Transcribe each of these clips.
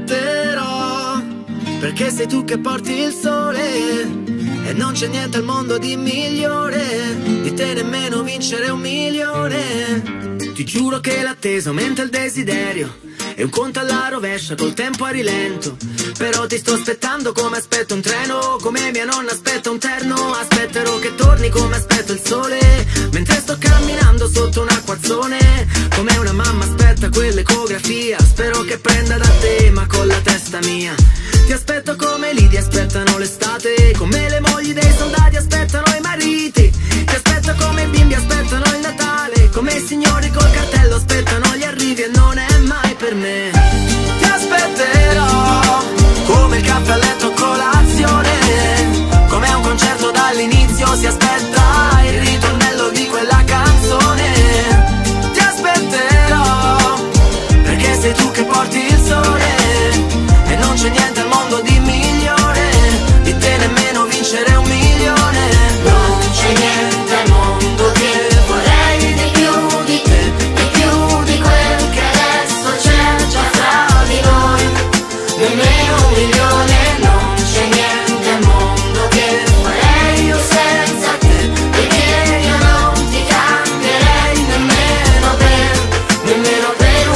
aspetterò, perché sei tu che porti il sole e non c'è niente al mondo di migliore di te, nemmeno vincere 1.000.000. Ti giuro che l'attesa aumenta il desiderio, è un conto alla rovescia col tempo a rilento. Però ti sto aspettando come aspetto un treno, come mia nonna aspetta un terno. Aspetterò che torni come aspetto il sole, mentre sto camminando sotto un acquazzone, come una mamma aspetta quell'ecografia. Spero che prenda da te ma con la testa mia. Ti aspetto come lì ti aspettano l'estate, come le mogli dei soldati aspettano i mariti. Ti aspetto come i bimbi aspettano il Natale, come i signori col cartello aspettano gli arrivi e non è mai per me. Ti aspetterò come il caffè a letto a colazione, come a un concerto dall'inizio si aspetta il ritornello di quella canzone. Ti aspetterò perché sei tu che porti il sole e non c'è niente al mondo di migliore di te, nemmeno vincere 1.000.000. Non c'è niente al mondo che vorrei di più di te, di più di quel che adesso c'è già fra di noi, nemmeno 1.000.000. Non c'è niente al mondo che farei io senza te, perché io non ti cambierei nemmeno per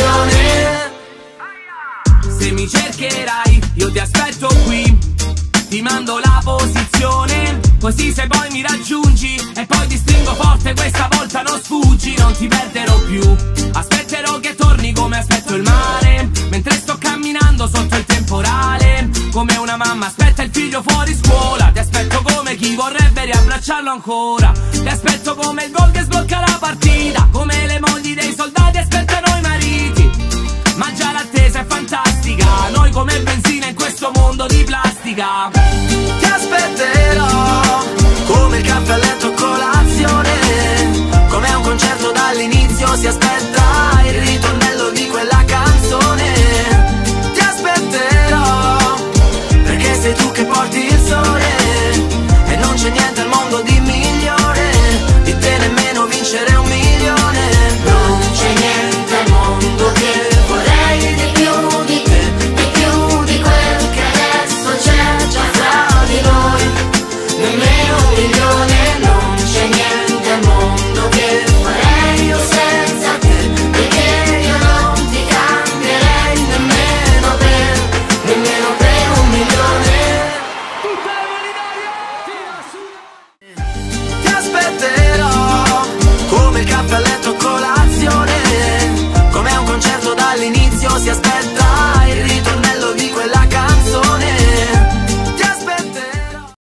1.000.000. Se mi cercherai io ti aspetto qui, ti mando la posizione, così se poi mi raggiungi e poi ti stringo forte, questa volta non sfuggi, non ti perderò più. Aspetterò che torni come aspetto il mare, mentre sto camminando sotto il temporale, come una mamma aspetta il figlio fuori scuola. Ti aspetto come chi vorrebbe riabbracciarlo ancora, ti aspetto come il gol che sblocca la partita, come le mogli dei soldati aspettano i mariti. Ma già l'attesa è fantastica, noi come benzina in questo mondo di plastica. Ti aspetterò come il caffè a letto a colazione, come a un concerto dall'inizio si aspetta il ritornello di quella canzone. Ti aspetterò perché sei tu che porti il sole e non c'è niente al mondo di migliore di te, nemmeno vincere 1.000.000. Non c'è niente al mondo che vorrei di più di te, di più di quel che adesso c'è già fra di noi, nemmeno 1.000.000. Non c'è niente al mondo che farei io senza te, perché io non ti cambierei nemmeno per 1.000.000. Ti aspetterò come il caffè a letto a colazione, come a un concerto dall'inizio si aspetta